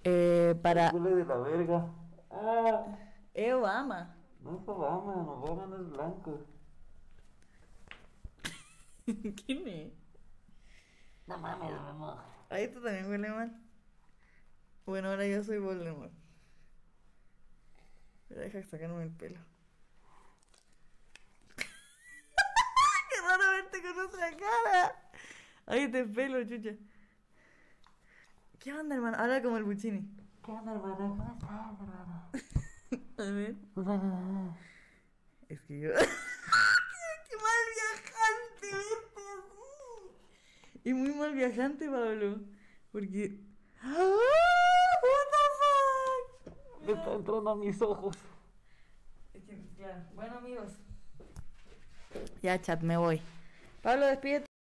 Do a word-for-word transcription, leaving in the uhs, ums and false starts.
Eh, para... Huele de la verga. Ah, Eh, Obama. no es Obama, Obama no es blanco. ¿Quién es? No mames, Memo. Ahí esto también huele mal. Bueno, ahora yo soy Voldemort. Pero deja sacarme el pelo. ¡Qué raro verte con otra cara! Ahí te pelo, chucha. ¿Qué onda, hermano? Habla como el Buccini. ¿Qué onda, hermano? ¿Cómo estás, hermano? A ver. Bueno, Es que yo... ¡Qué mal viajante, verte así! Y muy mal viajante, Pablo. Porque... ¡Ah! ¡What the fuck! me está entrando a mis ojos. Es que, claro. Bueno, amigos. Ya, chat, me voy. Pablo, despídete.